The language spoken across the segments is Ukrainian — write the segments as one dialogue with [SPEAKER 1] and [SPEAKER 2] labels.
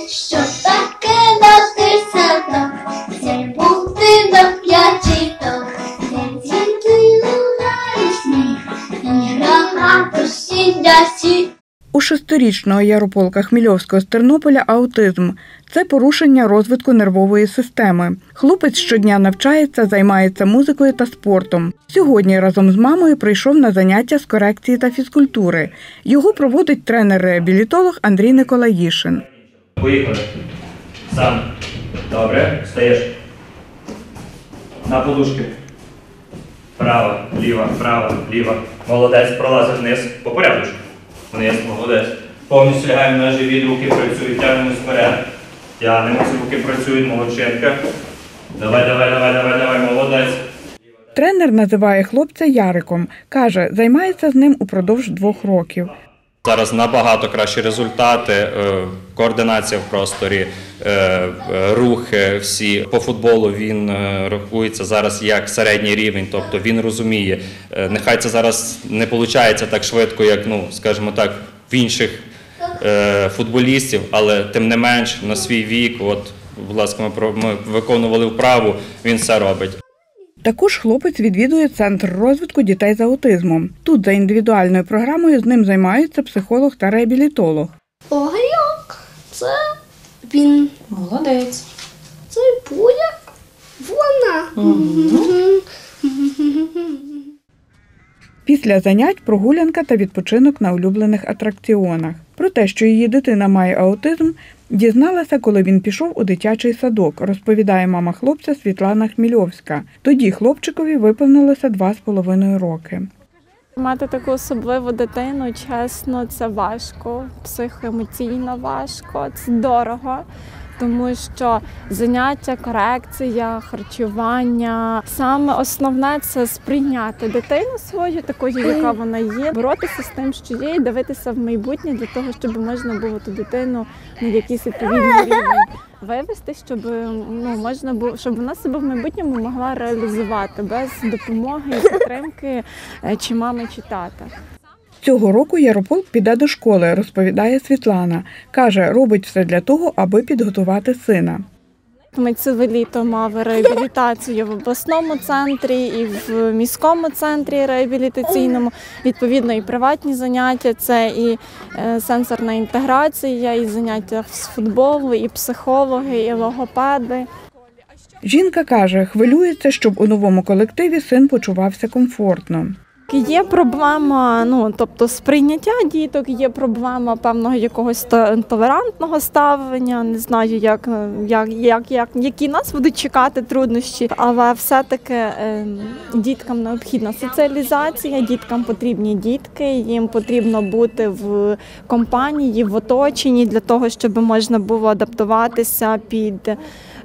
[SPEAKER 1] що таке дитсадок, це будинок п'ятіток, де діти лунають сміх, і радості для всіх.
[SPEAKER 2] У 6-річного Ярополка Хмільовського з Тернополя аутизм – це порушення розвитку нервової системи. Хлопець щодня навчається, займається музикою та спортом. Сьогодні разом з мамою прийшов на заняття з корекції та фізкультури. Його проводить тренер-реабілітолог Андрій Николаїшин.
[SPEAKER 3] Поїхали. Сам. Добре. Встаєш. На подушки. Права, ліва. Молодець. Пролазив вниз. По порядку. Вниз, молодець. Повністю лягаємо на живіт, руки працюють, тягнемось вперед. Тягнемося, руки працюють, молодчинка. Давай, молодець.
[SPEAKER 2] Тренер називає хлопця Яриком. Каже, займається з ним упродовж 2 років.
[SPEAKER 3] Зараз набагато кращі результати, координація в просторі, рухи всі. По футболу він рахується зараз як середній рівень, тобто він розуміє. Нехай це зараз не виходить так швидко, як, скажімо так, в інших футболістів, але тим не менш на свій вік, будь ласка, ми виконували вправу, він все робить.
[SPEAKER 2] Також хлопець відвідує Центр розвитку дітей з аутизмом. Тут за індивідуальною програмою з ним займаються психолог та реабілітолог.
[SPEAKER 1] Огірок, це він.
[SPEAKER 4] Молодець.
[SPEAKER 1] Це Буяк, вона.
[SPEAKER 2] Після занять прогулянка та відпочинок на улюблених атракціонах. Про те, що її дитина має аутизм, дізналася, коли він пішов у дитячий садок, розповідає мама хлопця Світлана Хмільовська. Тоді хлопчикові виповнилося 2,5 роки.
[SPEAKER 5] Мати таку особливу дитину, чесно, це важко, психоемоційно важко, це дорого. Тому що заняття, корекція, харчування. Саме основне – це сприйняти дитину свою, такою, яка вона є, боротися з тим, що є, і дивитися в майбутнє для того, щоб можна було ту дитину на якийсь відповідний рівень вивести, щоб вона себе в майбутньому могла реалізувати без допомоги і підтримки чи мами, чи тата.
[SPEAKER 2] Цього року Ярополк піде до школи, розповідає Світлана. Каже, робить все для того, аби підготувати сина.
[SPEAKER 5] Ми ціле літо мали реабілітацію в обласному центрі і в міському центрі реабілітаційному. Відповідно, і приватні заняття, це і сенсорна інтеграція, і заняття з футболу, і психологи, і логопеди.
[SPEAKER 2] Жінка каже, хвилюється, щоб у новому колективі син почувався комфортно.
[SPEAKER 5] Є проблема, тобто сприйняття діток, є проблема певного якогось толерантного ставлення, не знаю, які нас будуть чекати труднощі, але все-таки діткам необхідна соціалізація, діткам потрібні дітки, їм потрібно бути в компанії, в оточенні для того, щоб можна було адаптуватися під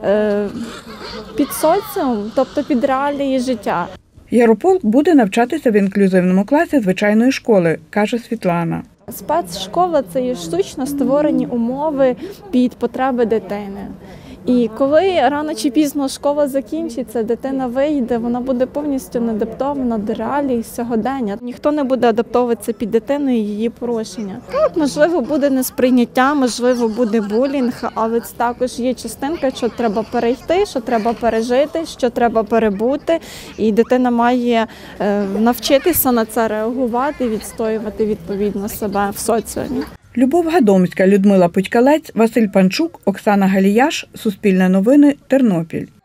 [SPEAKER 5] соціум, тобто під реалії життя.
[SPEAKER 2] Ярополк буде навчатися в інклюзивному класі звичайної школи, каже Світлана.
[SPEAKER 5] Спецшкола – це є штучно створені умови під потреби дитини. І коли рано чи пізно школа закінчиться, дитина вийде, вона буде повністю не адаптована до реалій сьогодення. Ніхто не буде адаптовуватися під дитину і її порушення. Так, можливо, буде несприйняття, можливо, буде булінг, але це також є частинка, що треба перейти, що треба пережити, що треба перебути. І дитина має навчитися на це реагувати, відстоювати відповідно себе в соціумі.
[SPEAKER 2] Любов Гадомська, Людмила Путькалець, Василь Панчук, Оксана Галіяш. Суспільне новини. Тернопіль.